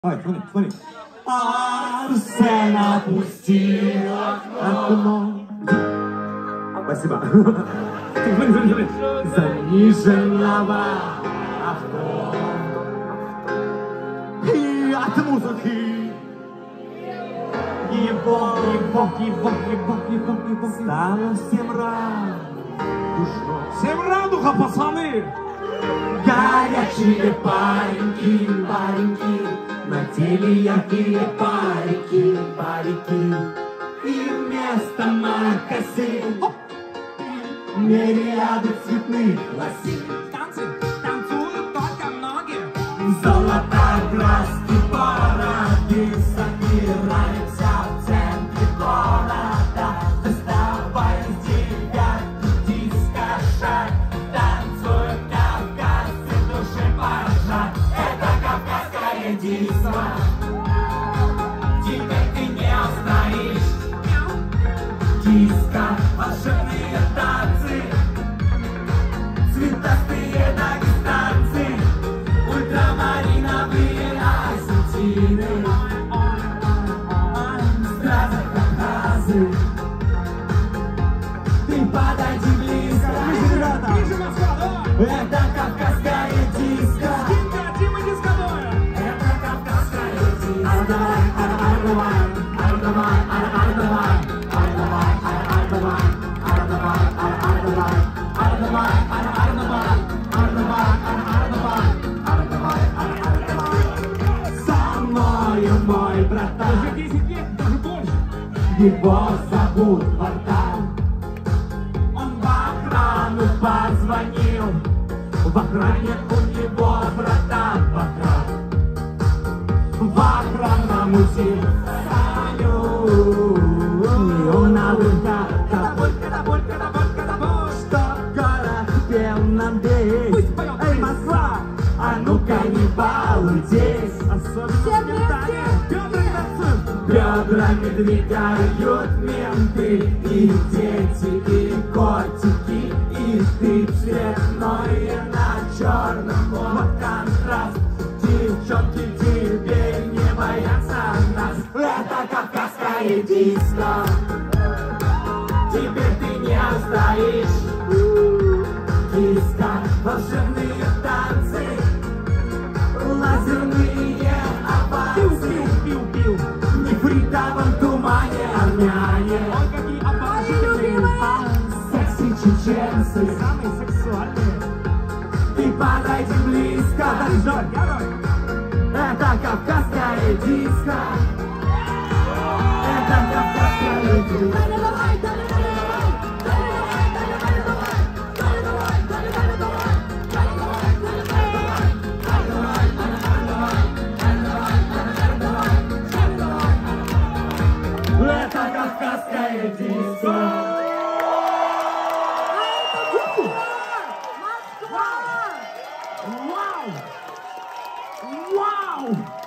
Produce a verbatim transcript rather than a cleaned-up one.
Давай, смотри, смотри. Арсен опустил окно. Спасибо. Смотри, смотри, смотри. Заниженного авто. И от музыки его, его, его, его, его, его стало всем радужно. Всем радуга, пацаны! Горячие пареньки, пареньки, на теле яркие парики, парики, и вместо мокасин мириады цветных лосин. Танцы, танцуют только ноги. Золотоглазки бороды, собираемся в центре города, доставай из девятки диско-шаг, танцуют кавказцы, души пожар. Это кавказская диско. Теперь ты не устоишь. Диско, волшебные танцы, цветастые дагестанцы, ультрамариновые осетины, стразы Кавказы. Ты подойди близко, Ближе, Москва, давай! это кавказская диско. Динго, Дима, дисковое! Это кавказская диско. Ай, давай, ай, давай, ай, давай, ай, давай, ай, давай, ай, давай, ай, давай, ай, давай, ай, давай, ай, давай, ай, давай, ай, давай, ай, давай. Со мною мой братан, Уже десять лет, даже больше. его зовут Вартан. Он в охрану позвонил, в охране у него братан Вахрам. В охранном Саню, и он на выход. Катапульт, катапульт, катапульт, катапульт. Чтоб город пел нам здесь. Пусть поет. Эй, Москва, а ну-ка не балуйтесь. Особенно в Китае. Бедрами танцуют. Бедрами двигают менты, и дети, и котики, и ты цветное на черном. Вот контраст. Девчонки теперь не боятся нас. Это кавказская диско. Теперь ты не устоишь. Диско, волшебные танцы, лазерные овации. Пиу-пиу-пиу. В нефритовом тумане армяне, Ой, какие обожженные. секси чеченцы. Самые сексуальные. Ты подойди близко, Давай, давай. это кавказская диско. Это кавказская диско. Это кавказская диско. Вау! Вау!